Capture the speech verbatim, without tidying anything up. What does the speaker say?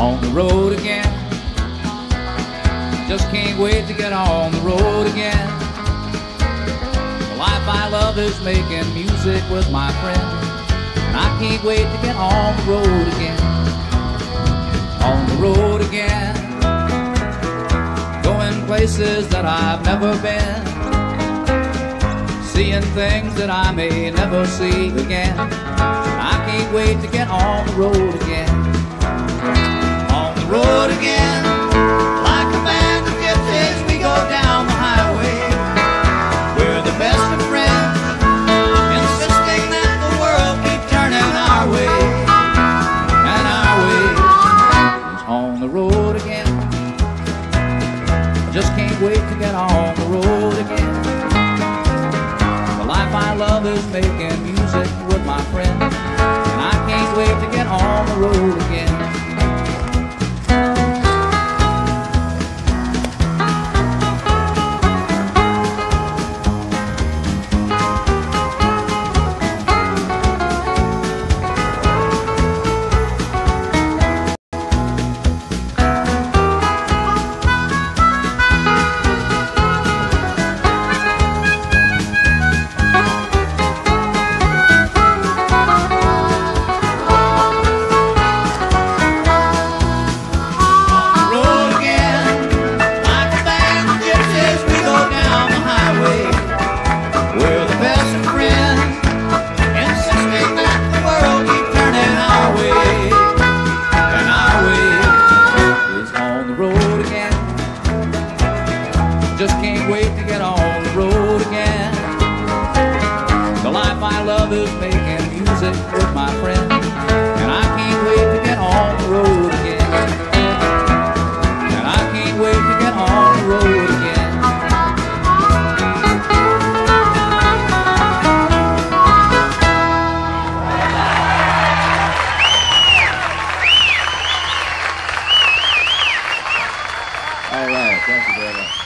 on the road again. Just can't wait to get on the road again. The life I love is making music with my friends, and I can't wait to get on the road again. On the road again, going places that I've never been, seeing things that I may never see again. I can't wait to get on the road again. On the road again, like a band of gypsies, we go down the highway. We're the best of friends, insisting that the world keep turning our way. And our way is on the road again. Just can't wait to get on the road again. The life I love is making music with my friends, and I can't wait to get on the road again. Just can't wait to get on the road again. The life I love is making music with my friends, and I can't wait to get on the road again. And I can't wait to get on the road again. All right, thank you very much.